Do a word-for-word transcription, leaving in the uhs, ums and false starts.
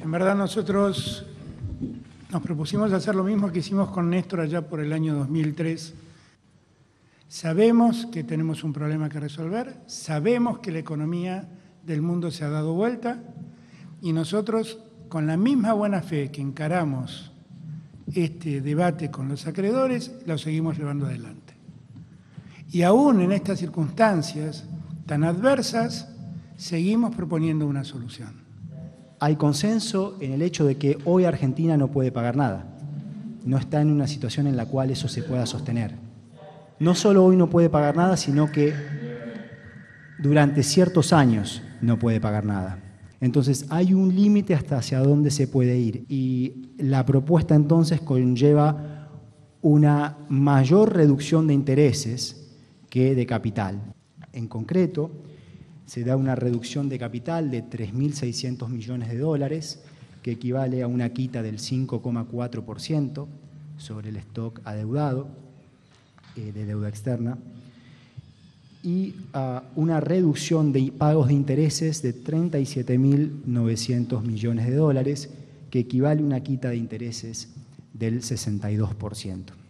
En verdad nosotros nos propusimos hacer lo mismo que hicimos con Néstor allá por el año dos mil tres. Sabemos que tenemos un problema que resolver, sabemos que la economía del mundo se ha dado vuelta y nosotros, con la misma buena fe que encaramos este debate con los acreedores, lo seguimos llevando adelante. Y aún en estas circunstancias tan adversas, seguimos proponiendo una solución. Hay consenso en el hecho de que hoy Argentina no puede pagar nada. No está en una situación en la cual eso se pueda sostener. No solo hoy no puede pagar nada, sino que durante ciertos años no puede pagar nada. Entonces hay un límite hasta hacia dónde se puede ir. Y la propuesta entonces conlleva una mayor reducción de intereses que de capital. En concreto, se da una reducción de capital de tres mil seiscientos millones de dólares, que equivale a una quita del cinco coma cuatro por ciento sobre el stock adeudado eh, de deuda externa, y uh, una reducción de pagos de intereses de treinta y siete mil novecientos millones de dólares, que equivale a una quita de intereses del sesenta y dos por ciento.